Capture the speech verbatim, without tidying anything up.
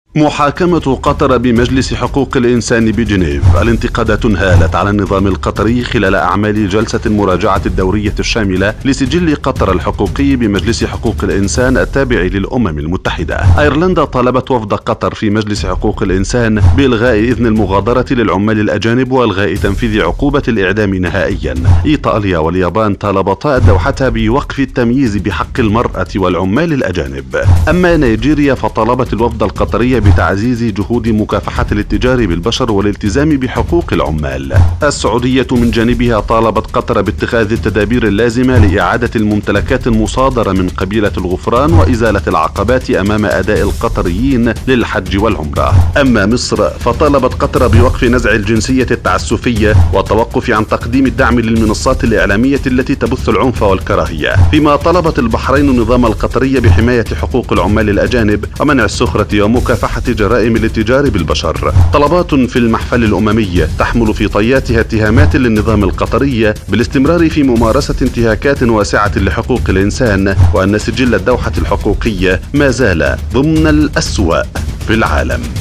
محاكمة قطر بمجلس حقوق الإنسان بجنيف. الانتقادات هالت على النظام القطري خلال أعمال جلسة المراجعة الدورية الشاملة لسجل قطر الحقوقي بمجلس حقوق الإنسان التابع للأمم المتحدة. أيرلندا طالبت وفد قطر في مجلس حقوق الإنسان بإلغاء إذن المغادرة للعمال الأجانب وإلغاء تنفيذ عقوبة الإعدام نهائيا. إيطاليا واليابان طالبتا الدوحة بوقف التمييز بحق المرأة والعمال الأجانب. أما نيجيريا فطالبت الوفد القطري بتعزيز جهود مكافحة الاتجار بالبشر والالتزام بحقوق العمال. السعودية من جانبها طالبت قطر باتخاذ التدابير اللازمة لإعادة الممتلكات المصادرة من قبيلة الغفران وإزالة العقبات أمام أداء القطريين للحج والعمرة. أما مصر فطالبت قطر بوقف نزع الجنسية التعسفية والتوقف عن تقديم الدعم للمنصات الإعلامية التي تبث العنف والكراهية، فيما طلبت البحرين النظام القطري بحماية حقوق العمال الأجانب ومنع السخرة ومكافحة جرائم الاتجار بالبشر. طلبات في المحفل الأممي تحمل في طياتها اتهامات للنظام القطري بالاستمرار في ممارسة انتهاكات واسعة لحقوق الإنسان، وأن سجل الدوحة الحقوقي ما زال ضمن الأسوأ في العالم.